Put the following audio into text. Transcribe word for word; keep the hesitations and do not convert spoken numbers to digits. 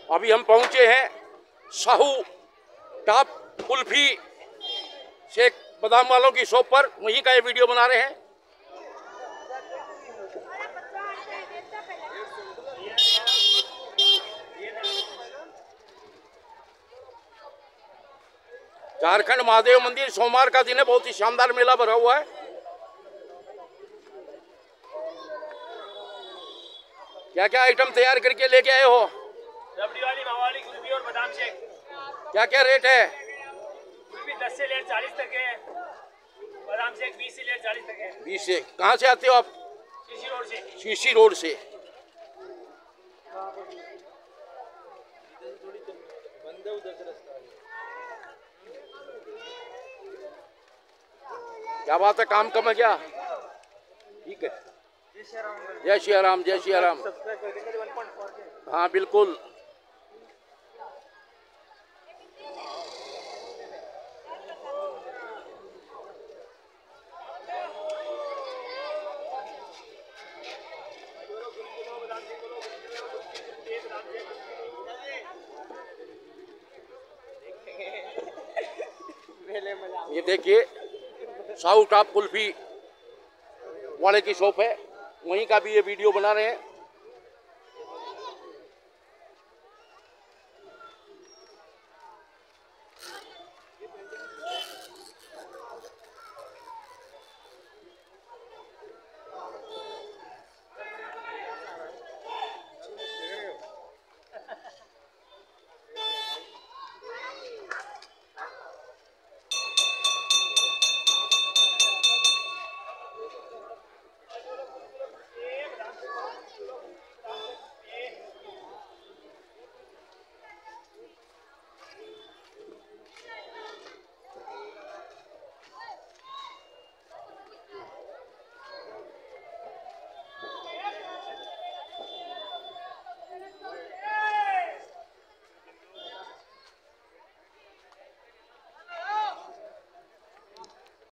अभी हम पहुंचे हैं साहू टॉप कुल्फी शेख बादाम वालों की शॉप पर, वहीं का ये वीडियो बना रहे हैं। झारखंड महादेव मंदिर, सोमवार का दिन है, बहुत ही शानदार मेला भरा हुआ है। क्या क्या आइटम तैयार करके लेके आए हो? रबड़ी वाली, मावा वाली कुल्फी और बादाम शेक। क्या क्या रेट है? कुल्फी दस से लेकर चालीस तक है, बादाम शेक बीस से लेकर चालीस तक है। बीस से। कहाँ से आते हो आप? शीशी रोड से। शीशी रोड से। क्या बात है, काम कम है क्या? ठीक है। जय श्री राम, जय श्री राम। हाँ बिल्कुल। ये देखिए साहू टॉप कुल्फी वाले की शॉप है, वहीं का भी ये वीडियो बना रहे हैं।